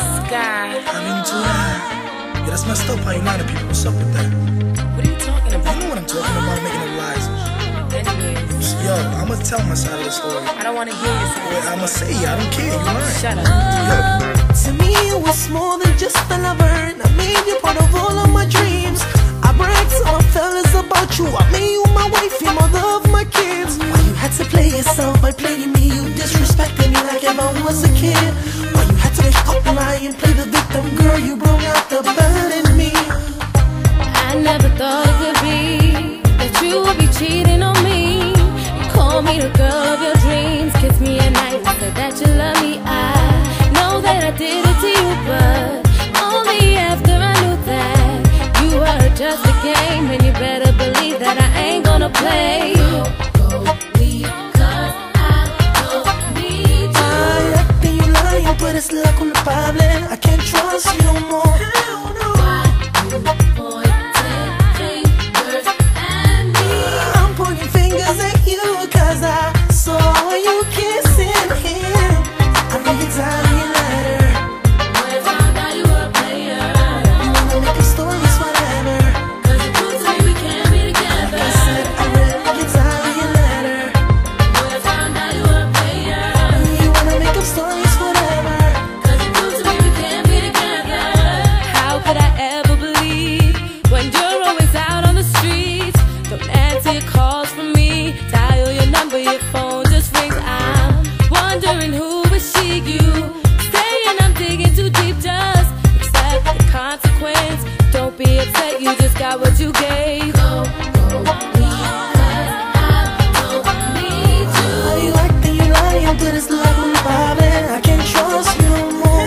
Sky. I mean, too. Yeah, that's messed up how you lie to people. What's up with that? What are you talking about? You know what I'm talking about, making up lies. Anyways, Yo, I'ma tell my side of the story. I don't want to hear your side. Wait, I'ma say it. I don't care. You lying. Shut up. To me, you was more than just a lover, and I made you part of all of my dreams. I bragged to my fellas about you. I made you my wife, you mother of my kids. Why you had to play yourself by playing me? You disrespected me like if I was a kid. Why you had to make up a lie and play the victim? Girl, you brought out the bad in me. I never thought it could be that you would be cheating on me. You call me the girl of your dreams, kiss me at night, said that you love me. I know that I did it to you, but only after I knew that you were just a game. And you better believe that I ain't gonna play. But it's la culpable. I can't trust you no more. I'm pointing fingers at you, cause I saw you kissing him. I know you're tired of your letter. You wanna make up stories, whatever. Like I said, I read you're tired of your letter. You wanna make up stories, whatever. How could I ever believe when you're always out on the streets? Don't answer your calls from me, dial your number, your phone just rings. I'm wondering who is she? You saying I'm digging too deep, just accept the consequence. Don't be upset, you just got what you gave. You acting, you lying, but it's like culpable. I can't trust you no more.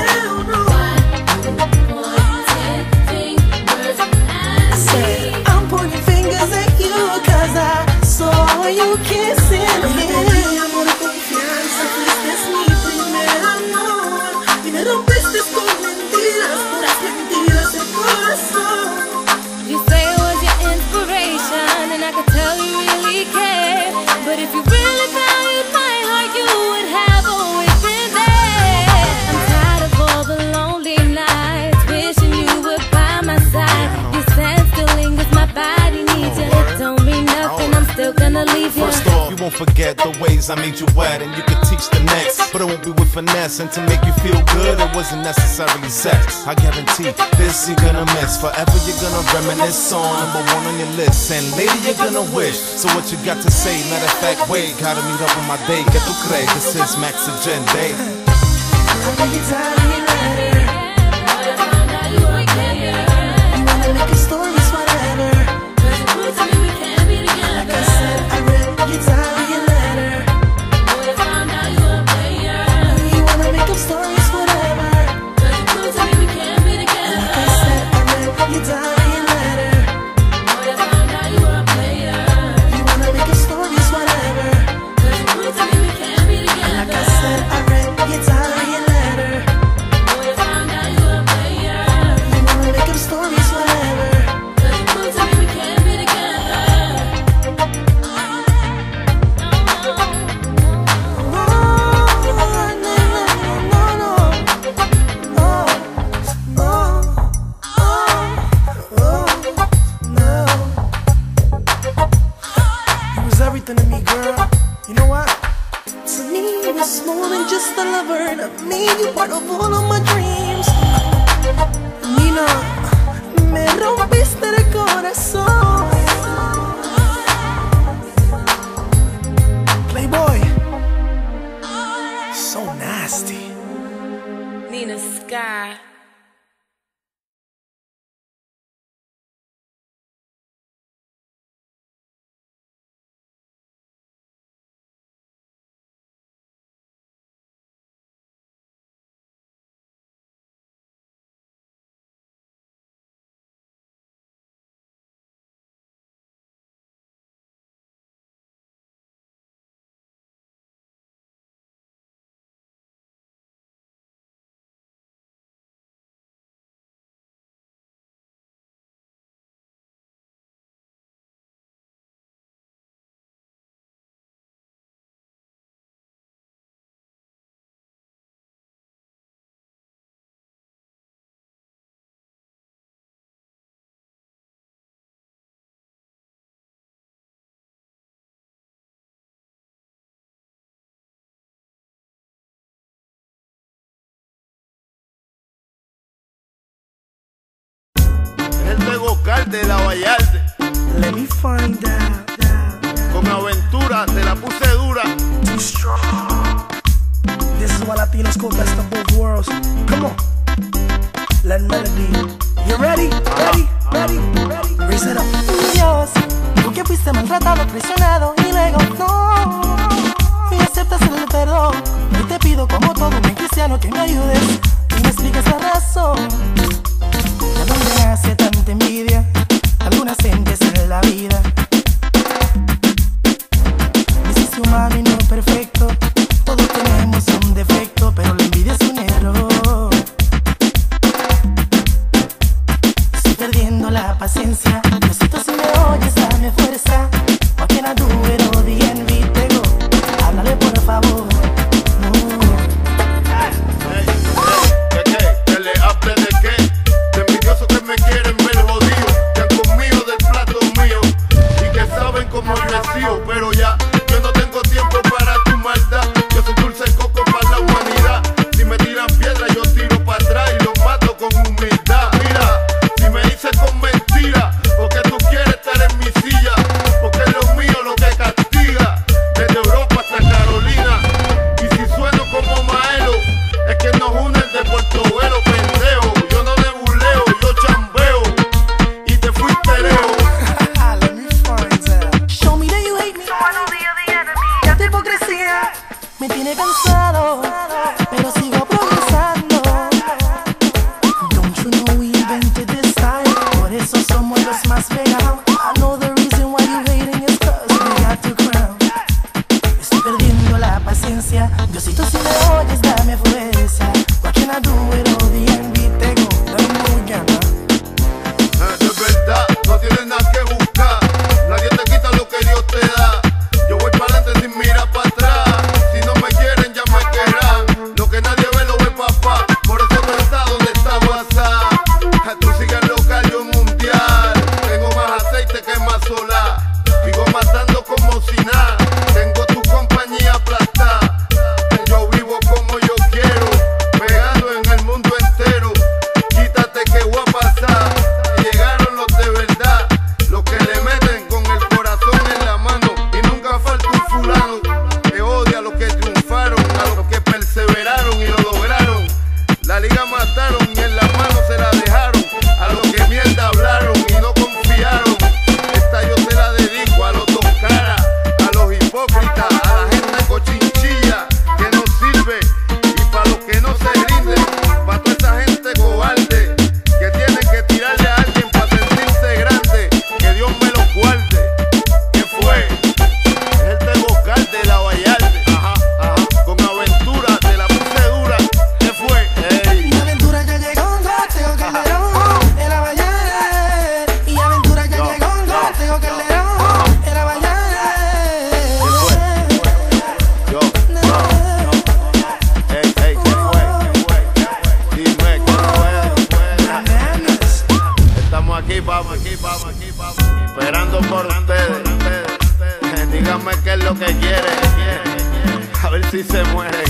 I said, I'm pointing fingers at you, cause I saw you kissing him. Amor, confianza, fuiste mi primer amor. Y me rompiste con mentiras, puras mentiras de corazón. You say it was your inspiration, and I could tell you really care. But if you really valued my heart, you would have always been there. I'm tired of all the lonely nights, wishing you were by my side. Your scent still lingers, my body needs you. It don't mean nothing, I'm still gonna leave you. First off, you won't forget the ways I made you wet, and you can teach the next, but it won't be with finesse. And to make you feel good, it wasn't necessarily sex. I guarantee this you're gonna miss. Forever you're gonna reminisce on #1 on your list, and later you're gonna wish. So what you got to say? Matter of fact, wait, gotta meet up on my date. ¿Qué tú crees? This is Max Agenda. I know you're tired of your letter. You wanna make up stories, whatever. Like I said, I read you're tired of your letter. You wanna make up stories, whatever. Like I said, I read you're tired of your letter. You wanna make up stories, whatever. Like I said, I read you're tired of your letter. You wanna make up stories, whatever. Everything to me, girl. You know what? To me, you was more than just a lover, and I made you part of all of my dreams. Nina, me rompiste el corazón. Playboy, so nasty. Nina Sky. Cárdenas Vallarde. Let me find out. Con aventura te la puse dura. Too strong. This is what Latinos call best of both worlds. Come on. Let melody. You ready? Ready? Ready? Ready? Raise it up. Dios, tú que fuiste maltratado, traicionado y luego no. Y aceptas el perdón. Y te pido como todo buen cristiano que me ayudes y me expliques la razón. ¿De dónde nace tanta envidia? Algunas gentes en la vida. Hiciste humano y no perfecto. Todos tenemos un defecto, pero la envidia es un error. Estoy perdiendo la paciencia. Diosito, si me oyes, dame fuerza. What can I do with all the envy? Tego, háblale por favor. Que le hable de qué, de envidiosos que me quieren ver jodido, que han comido del plato mío y que saben cómo yo he sido, pero ya yo no tengo tiempo para tu maldad. Yo soy dulce coco para la humanidad. Si me tiran piedra yo tiro para atrás y los mato con humildad. Mira, si me dices con mentira, porque tú quieres estar en mi silla, porque es lo mío lo que castiga, desde Europa hasta Carolina. Y si sueno como Maelo, es que nos unen de Puerto Velo, pendejo. Yo no nebuleo, yo chambeo y te fuiste lejos. Let me find out. Show me that you hate me. Tanta hipocresía me tiene cansado, pero sigo progresando. Don't you know we invented this style? Por eso somos los más pegados. I know the reason why you hating is cause we got the crown. Estoy perdiendo la paciencia. Diosito, si me oyes, dame fuerza. What can I do with all the envy? Tego, dame muy gana. De verdad, no tienes nada que buscar. Nadie te quita lo que Dios te da. Yo voy para adelante sin mirar para atrás. Si no me quieren, ya me querrán. Lo que nadie ve, lo ve papá. Por eso no está donde está WhatsApp. Tú sigues local, yo mundial. Tengo más aceite que más solar. Sigo matando como si nada. Tengo tu compañía aplastada. Yo vivo como yo quiero, pegado en el mundo entero. Quítate que voy a pasar. Llegaron los de verdad, los que le meten con el corazón en la mano. Y nunca falta un fulano que odia a los que triunfaron, a los que perseveraron y lo lograron. La liga mataron y en las manos se la dejaron a los que mierda hablaron y no confiaron. Esta yo se la dedico a los dos caras, a los hipócritas, a la gente cochinchilla que no sirve, y para los que no se rinden, para toda esa gente cobarde que tiene que tirarle a alguien para sentirse grande. Que Dios me lo guarde. ¿Qué fue? Es el Tego Cárdenas Vallarde. Ajá, ajá. Con aventura te la puse dura. ¿Qué fue? Ey. Y aventura ya llegó, Tego Calderón, era Vallarde. Y aventura ya llegó, Tego Calderón, era Vallarde. Yo, ey, ey, ¿qué fue? Dime, ¿qué fue? Estamos aquí, vamos, esperando por ustedes. Díganme qué es lo que quieren, a ver si se muere.